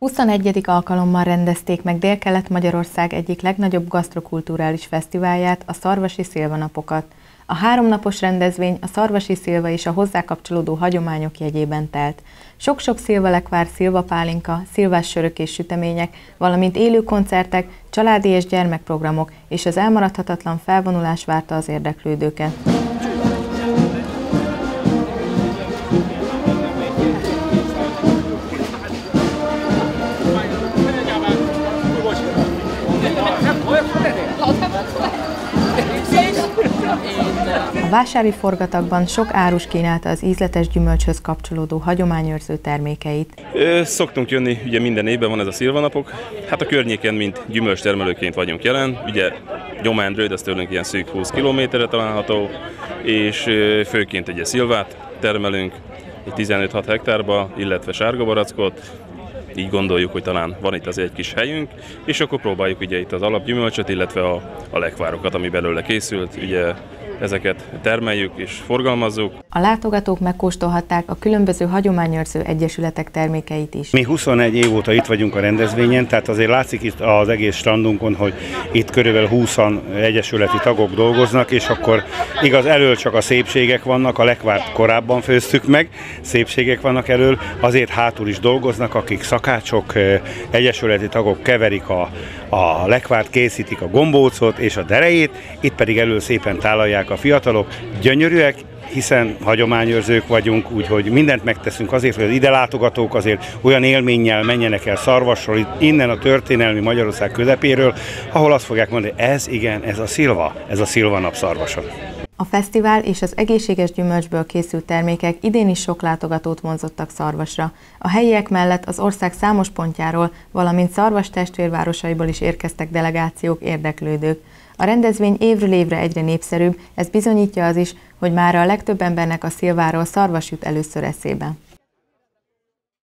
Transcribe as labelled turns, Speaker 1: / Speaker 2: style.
Speaker 1: 21. alkalommal rendezték meg Délkelet-Magyarország egyik legnagyobb gasztrokulturális fesztiválját, a Szarvasi Szilvanapokat. A 3 napos rendezvény a szarvasi szilva és a hozzá kapcsolódó hagyományok jegyében telt. Sok-sok szilvalekvár, szilvapálinka, szilvás sörök és sütemények, valamint élő koncertek, családi és gyermekprogramok és az elmaradhatatlan felvonulás várta az érdeklődőket. A vásári forgatagban sok árus kínálta az ízletes gyümölcshöz kapcsolódó hagyományőrző termékeit.
Speaker 2: Szoktunk jönni, ugye minden évben van ez a szilvanapok. Hát a környéken, mint gyümölcstermelőként vagyunk jelen. Ugye Gyomán-Röjd, az tőlünk ilyen szűk 20 kilométerre található, és főként ugye szilvát termelünk, egy 15-6 hektárba, illetve sárgabarackot. Így gondoljuk, hogy talán van itt azért egy kis helyünk, és akkor próbáljuk ugye itt az alapgyümölcsöt, illetve a lekvárokat, ami belőle készült, ugye ezeket termeljük és forgalmazzuk.
Speaker 1: A látogatók megkóstolhatták a különböző hagyományőrző egyesületek termékeit is.
Speaker 3: Mi 21 év óta itt vagyunk a rendezvényen, tehát azért látszik itt az egész strandunkon, hogy itt körülbelül 20-an egyesületi tagok dolgoznak, és akkor igaz, elől csak a szépségek vannak, a lekvárt korábban főztük meg, szépségek vannak elől, azért hátul is dolgoznak, akik szakácsok, egyesületi tagok keverik a lekvárt, készítik a gombócot és a derejét, itt pedig elől szépen tálalják a fiatalok. Gyönyörűek, hiszen hagyományőrzők vagyunk, úgyhogy mindent megteszünk azért, hogy az ide látogatók azért olyan élménnyel menjenek el Szarvasról, innen a történelmi Magyarország közepéről, ahol azt fogják mondani, ez igen, ez a szilvanap Szarvason.
Speaker 1: A fesztivál és az egészséges gyümölcsből készült termékek idén is sok látogatót vonzottak Szarvasra. A helyiek mellett az ország számos pontjáról, valamint Szarvas testvérvárosaiból is érkeztek delegációk, érdeklődők. A rendezvény évről évre egyre népszerűbb, ez bizonyítja az is, hogy mára a legtöbb embernek a szilváról Szarvas jut először eszébe.